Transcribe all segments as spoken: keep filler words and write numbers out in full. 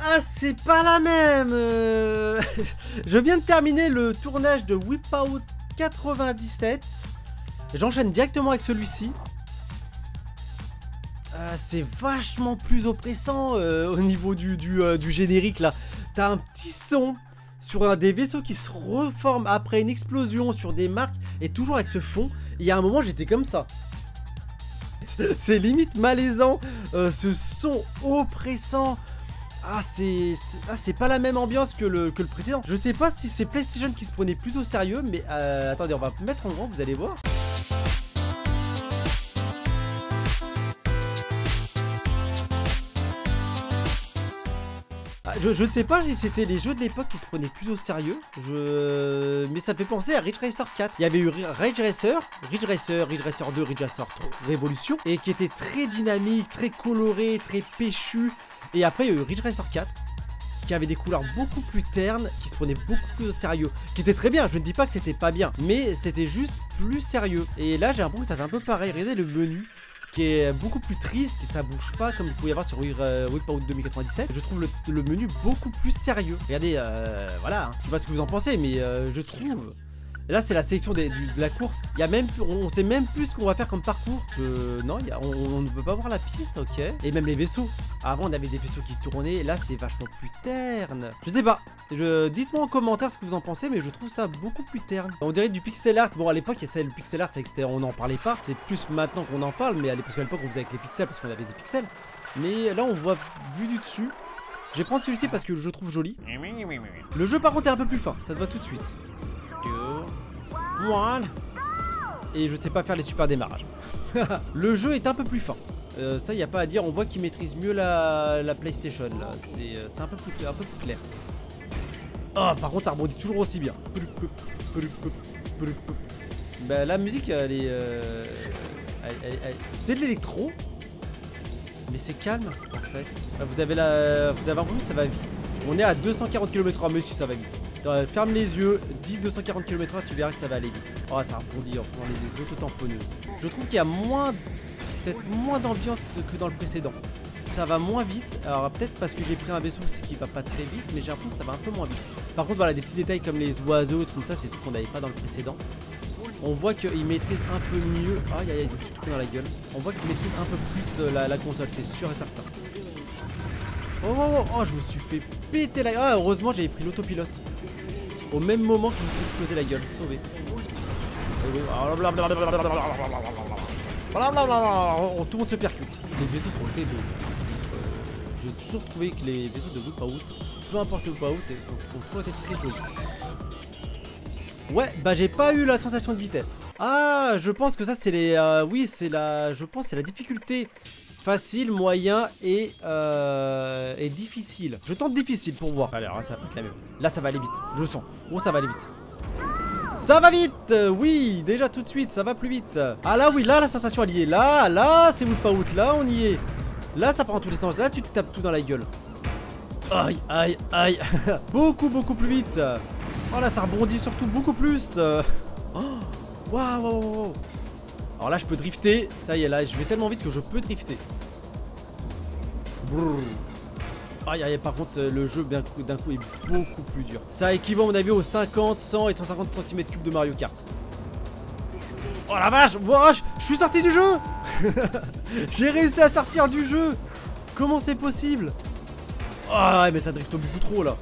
Ah, c'est pas la même. euh... Je viens de terminer le tournage de Wipeout quatre-vingt-dix-sept. J'enchaîne directement avec celui-ci. Euh, c'est vachement plus oppressant euh, au niveau du, du, euh, du générique là. T'as un petit son sur un des vaisseaux qui se reforment après une explosion sur des marques et toujours avec ce fond. Il y a un moment j'étais comme ça. C'est limite malaisant, euh, ce son oppressant. Ah c'est ah, c'est pas la même ambiance que le, que le précédent. Je sais pas si c'est PlayStation qui se prenait plus au sérieux, mais euh, attendez, on va mettre en grand, vous allez voir. Ah, je, je ne sais pas si c'était les jeux de l'époque qui se prenaient plus au sérieux, je... mais ça me fait penser à Ridge Racer quatre. Il y avait eu Ridge Racer, Ridge Racer, Ridge Racer deux, Ridge Racer trois, Révolution, et qui était très dynamique, très coloré, très péchu. Et après il y a eu Ridge Racer quatre qui avait des couleurs beaucoup plus ternes, qui se prenait beaucoup plus au sérieux, qui était très bien, je ne dis pas que c'était pas bien, mais c'était juste plus sérieux. Et là j'ai l'impression que ça fait un peu pareil, regardez le menu qui est beaucoup plus triste et ça bouge pas comme vous pouvez voir sur euh, Wipeout deux mille quatre-vingt-dix-sept. Je trouve le, le menu beaucoup plus sérieux. Regardez, euh, voilà, hein. Je sais pas ce que vous en pensez, mais euh, je trouve... Et là c'est la sélection des, du, de la course. Il y a même plus, on, on sait même plus ce qu'on va faire comme parcours. Euh, non, y a, on, on ne peut pas voir la piste, ok. Et même les vaisseaux. Avant on avait des vaisseaux qui tournaient. Là c'est vachement plus terne. Je sais pas. Dites-moi en commentaire ce que vous en pensez, mais je trouve ça beaucoup plus terne. On dirait du pixel art. Bon à l'époque c'était le pixel art, c'est on n'en parlait pas. C'est plus maintenant qu'on en parle, mais à l'époque on faisait avec les pixels parce qu'on avait des pixels. Mais là on voit vu du dessus. Je vais prendre celui-ci parce que je le trouve joli. Le jeu par contre est un peu plus fin, ça se voit tout de suite. One. Et je sais pas faire les super démarrages. Le jeu est un peu plus fin. Euh, ça y a pas à dire, on voit qu'il maîtrise mieux la, la PlayStation là. C'est euh, un peu plus un peu plus clair. Oh, par contre ça rebondit toujours aussi bien. Bah, la musique elle est euh, elle, elle, elle, c'est de l'électro, mais c'est calme en fait. Vous avez la vous avez un bruit, ça va vite. On est à deux cent quarante kilomètres heure, monsieur, ça va vite. Euh, ferme les yeux, dis deux cent quarante kilomètres heure, tu verras que ça va aller vite. Oh, ça rebondit, on est des autotamponneuses. Je trouve qu'il y a moins, peut-être moins d'ambiance que dans le précédent. Ça va moins vite, alors peut-être parce que j'ai pris un vaisseau aussi qui va pas très vite, mais j'ai l'impression que ça va un peu moins vite. Par contre, voilà, des petits détails comme les oiseaux, tout ça, c'est tout qu'on n'avait pas dans le précédent. On voit qu'il maîtrise un peu mieux. Ah, il y a du truc dans la gueule. On voit qu'il maîtrise un peu plus euh, la, la console, c'est sûr et certain. Oh, oh, oh, oh, je me suis fait péter la gueule. Ah, heureusement, j'avais pris l'autopilote. Au même moment que je me suis explosé la gueule, sauvé. Tout le monde se percute. Les vaisseaux sont très beaux. J'ai toujours trouvé que les vaisseaux de Wipeout, peu importe le Wipeout, ont toujours été très jolis. Ouais, bah j'ai pas eu la sensation de vitesse. Ah, je pense que ça c'est les... Euh, oui, c'est la... Je pense c'est la difficulté. Facile, moyen et, euh, et difficile. Je tente difficile pour voir. Allez, alors là, ça va pas être la même. Là, ça va aller vite. Je le sens. Oh, ça va aller vite. Ça va vite. Oui, déjà tout de suite, ça va plus vite. Ah là, oui, là, la sensation elle y est. Là, là, c'est Wipeout. Là, on y est. Là, ça part en tous les sens. Là, tu te tapes tout dans la gueule. Aïe, aïe, aïe. Beaucoup, beaucoup plus vite. Oh là, ça rebondit surtout beaucoup plus. Oh, waouh, waouh, waouh. Alors là je peux drifter, ça y est là je vais tellement vite que je peux drifter. Brrr. Aïe aïe, par contre le jeu d'un coup, d'un coup est beaucoup plus dur. Ça équivaut à mon avis aux cinquante, cent et cent cinquante centimètres cubes de Mario Kart. Oh la vache, oh, je suis sorti du jeu. J'ai réussi à sortir du jeu. Comment c'est possible? Ah ouais mais ça drifte beaucoup trop là.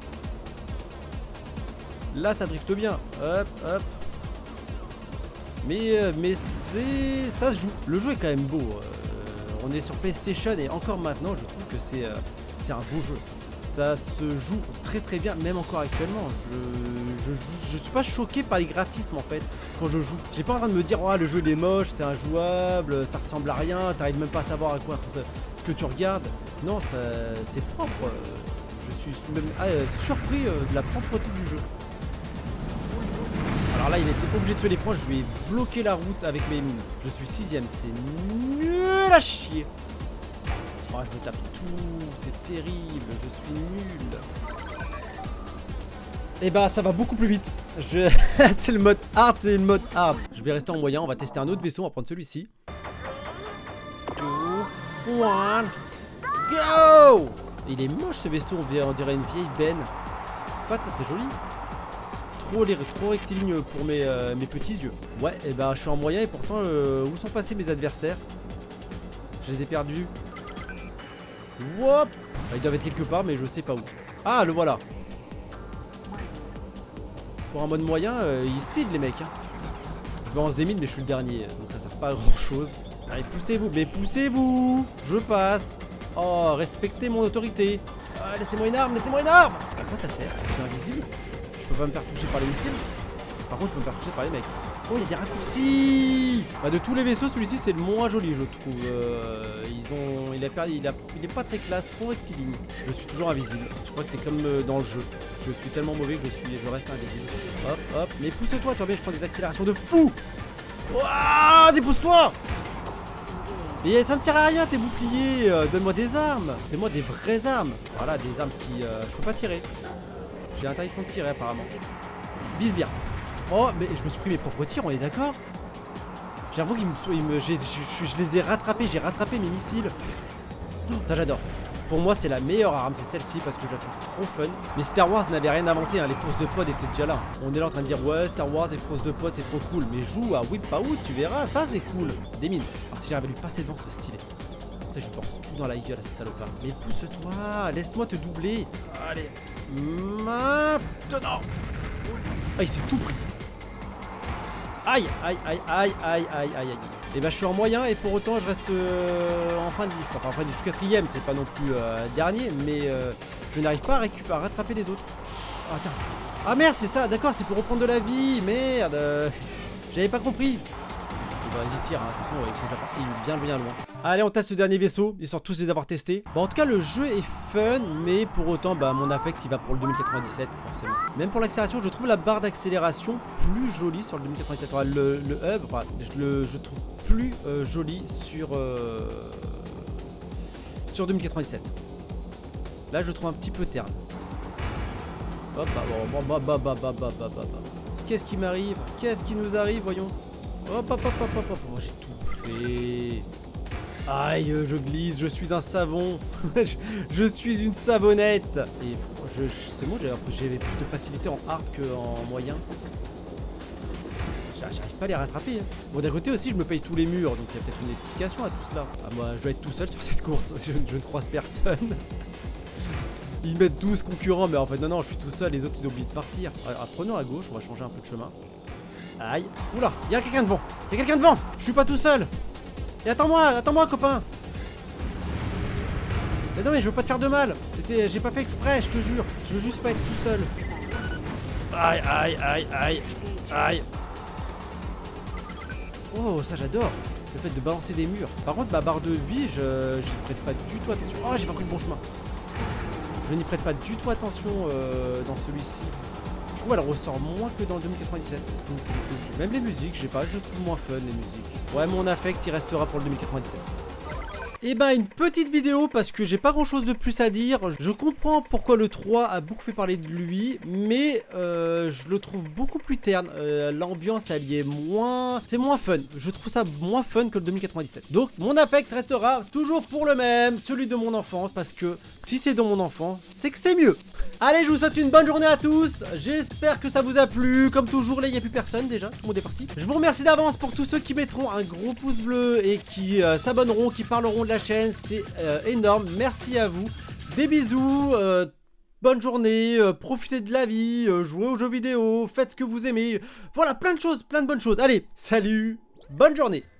Là ça drifte bien. Hop hop. Mais, euh, mais c'est... ça se joue. Le jeu est quand même beau. Euh, on est sur PlayStation et encore maintenant, je trouve que c'est euh, c'est un beau jeu. Ça se joue très très bien, même encore actuellement. Je, je, joue, je suis pas choqué par les graphismes en fait quand je joue. J'ai pas en train de me dire oh le jeu il est moche, c'est injouable, ça ressemble à rien, t'arrives même pas à savoir à quoi ce que tu regardes. Non, c'est propre. Je suis même ah, surpris de la propreté du jeu. Alors là il est obligé de tuer les points, je lui ai bloqué la route avec mes mines. Je suis sixième, c'est nul à chier. Oh je me tape tout, c'est terrible, je suis nul. Et bah ça va beaucoup plus vite. Je... c'est le mode hard, c'est le mode hard. Je vais rester en moyen, on va tester un autre vaisseau, on va prendre celui-ci. deux, un, go! Et il est moche ce vaisseau, on dirait une vieille benne. Pas très très joli. Trop, les, trop rectiligne pour mes, euh, mes petits yeux. Ouais, et ben je suis en moyen et pourtant, euh, où sont passés mes adversaires? Je les ai perdus. Wop! Ils doivent être quelque part, mais je sais pas où. Ah, le voilà. Pour un mode moyen, euh, ils speed les mecs. Hein. Je balance des mines, mais je suis le dernier, donc ça sert pas à grand chose. Allez, poussez-vous, mais poussez-vous! Je passe. Oh, respectez mon autorité. Ah, laissez-moi une arme, laissez-moi une arme! À quoi ça sert? Je suis invisible? Je peux pas me faire toucher par les missiles. Par contre je peux me faire toucher par les mecs. Oh il y a des raccourcis. Bah, de tous les vaisseaux celui-ci c'est le moins joli je trouve. euh, Ils ont. Il a perdu. Il, a... il est pas très classe, trop rectiligne. Je suis toujours invisible. Je crois que c'est comme euh, dans le jeu. Je suis tellement mauvais que je suis. Je reste invisible. Hop hop. Mais pousse-toi, tu vois bien je prends des accélérations de fou. Ouah, dépousse-toi. Mais ça me tire à rien tes boucliers. euh, Donne-moi des armes. Donne-moi des vraies armes. Voilà des armes qui. Euh, je peux pas tirer. J'ai l'interdiction de tirer apparemment. Bise bien. Oh mais je me suis pris mes propres tirs, on est d'accord? J'ai l'impression qu'ils me, me je, je, je les ai rattrapés, j'ai rattrapé mes missiles. Oh, ça j'adore. Pour moi c'est la meilleure arme, c'est celle-ci parce que je la trouve trop fun. Mais Star Wars n'avait rien inventé, hein, les courses de pod étaient déjà là. On est là en train de dire ouais Star Wars et les courses de pod c'est trop cool. Mais joue à Whip Out, tu verras, ça c'est cool. Des mines. Alors si j'arrive à lui passer devant c'est stylé. Pour ça je pense tout dans la gueule à ce salopard. Mais pousse-toi, laisse-moi te doubler. Allez. Maintenant. Ah il s'est tout pris. Aïe aïe aïe aïe aïe aïe aïe aïe. Et bah je suis en moyen et pour autant je reste euh, en fin de liste. Enfin en fin de liste, je suis quatrième, c'est pas non plus euh, dernier. Mais euh, je n'arrive pas à récupérer, à rattraper les autres. Ah tiens. Ah merde c'est ça, d'accord c'est pour reprendre de la vie. Merde euh, j'avais pas compris. Bah vas-y tire, hein. Attention ils sont déjà partis bien bien loin. Allez on teste le dernier vaisseau, ils sont tous les avoir testés. Bon en tout cas le jeu est fun, mais pour autant bah mon affect il va pour le deux mille quatre-vingt-dix-sept forcément. Même pour l'accélération je trouve la barre d'accélération plus jolie sur le deux mille quatre-vingt-dix-sept. Enfin, le, le hub, enfin, je le je trouve plus euh, joli sur euh, sur deux mille quatre-vingt-dix-sept. Là je le trouve un petit peu terne. Hop bah bah bah bah bah bah bah bah bah. Qu'est-ce qui m'arrive? Qu'est-ce qui nous arrive voyons? Hop hop hop hop hop hop. Oh, j'ai tout fait. Aïe, je glisse, je suis un savon. je, je suis une savonnette. Et je, je, c'est moi, j'avais plus de facilité en hard qu'en moyen. J'arrive pas à les rattraper. Hein. Bon, d'un côté aussi, je me paye tous les murs, donc il y a peut-être une explication à tout cela. Ah, moi, je dois être tout seul sur cette course. Je, je ne croise personne. Ils mettent douze concurrents, mais en fait, non, non, je suis tout seul. Les autres, ils oublient de partir. Alors, prenons à gauche, on va changer un peu de chemin. Aïe. Oula, il y a quelqu'un devant. Il y a quelqu'un devant. Je suis pas tout seul. Et attends-moi, attends-moi, copain. Mais non, mais je veux pas te faire de mal. C'était, j'ai pas fait exprès, je te jure. Je veux juste pas être tout seul. Aïe, aïe, aïe, aïe, aïe. Oh, ça j'adore. Le fait de balancer des murs. Par contre, ma barre de vie, je j'y prête pas du tout attention. Oh, j'ai pas pris le bon chemin. Je n'y prête pas du tout attention euh, dans celui-ci. Je trouve elle ressort moins que dans le deux mille quatre-vingt-dix-sept. Même les musiques, je sais pas, je trouve moins fun les musiques. Ouais, mon affect il restera pour le deux mille quatre-vingt-dix-sept. Et bah une petite vidéo parce que j'ai pas grand chose de plus à dire. Je comprends pourquoi le trois a beaucoup fait parler de lui, mais euh, je le trouve beaucoup plus terne. euh, L'ambiance elle y est moins... C'est moins fun, je trouve ça moins fun que le deux mille quatre-vingt-dix-sept. Donc mon affect restera toujours pour le même, celui de mon enfance, parce que si c'est dans mon enfance, c'est que c'est mieux. Allez, je vous souhaite une bonne journée à tous. J'espère que ça vous a plu. Comme toujours, là, il n'y a plus personne déjà. Tout le monde est parti. Je vous remercie d'avance pour tous ceux qui mettront un gros pouce bleu et qui euh, s'abonneront, qui parleront de la chaîne. C'est euh, énorme. Merci à vous. Des bisous. Euh, bonne journée. Euh, profitez de la vie. Euh, jouez aux jeux vidéo. Faites ce que vous aimez. Voilà, plein de choses. Plein de bonnes choses. Allez, salut. Bonne journée.